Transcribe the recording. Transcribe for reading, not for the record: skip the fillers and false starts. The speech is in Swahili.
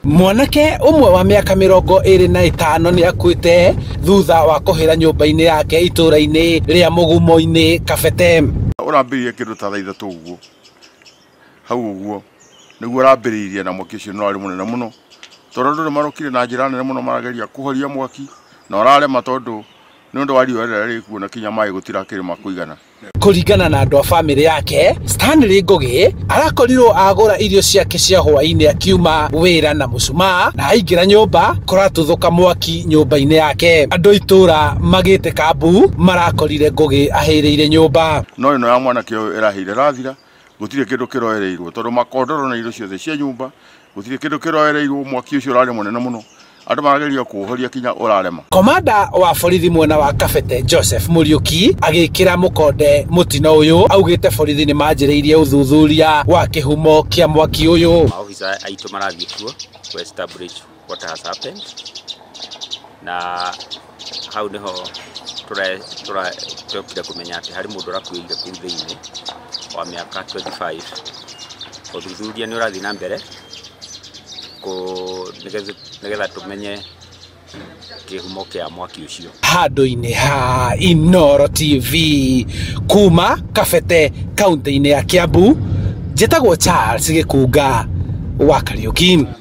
Mwanake umwe wa miaka 25 ni akuite thutha wa kuhira nyumba-ini yake itura-ini ria Mugumo-ini Kabete. Urambirie kindu ta thaa ithatu uguo hau uguo niguo urambiririe na mwaki ucio no ari munene muno tondu ndu marukire na njira nene muno marageria kuhoria mwaki na urarema tondu nundu wa riũa rĩrĩa rĩkuo kinya maĩ gũtirakĩrĩ kũigana. Kuringana na andu a family yake, Stanley Ngugi arakorirwo agura irio ciake cia hwaĩ-inĩ akiuma wĩra na mũcumaa na aingira nyumba kuratuthuka mwaki nyumba-inĩ yake. Andu itura magite kambu marakorire Ngugi ahĩrĩire nyumba. No ĩno ya mwanake ũyũ ĩrahĩire rathira gũtirĩ kĩndũ kĩroereirwo tondu makondoro na irio ciothe cia nyumba gũtirĩ kĩndũ kĩroereirwo mwaki ũcio ũrarĩ mũnene mũno. Andu marageria kuhoria kinya urarema. Komanda wa borithi mwena wa Kabete Joseph Muriuki agikira mukonde mutino uyu augite borithi ni manjiriirie uthuthuria wa kihumo kia mwaki uyu. Maofisa aitu marathie kuo to establish what has happened na hau niho turakira kumenya ati hari mundu rakuire kuu thiini wa miaka 25. Uthuthuria ni urathi na mbere nigetha tumenye kihumo kia mwaki ucio. Handu-ini ha Inooro TV kuma Kabete kaunti-ini ya Kiambu, njitagwo Charles Gikunga wa Kariuki.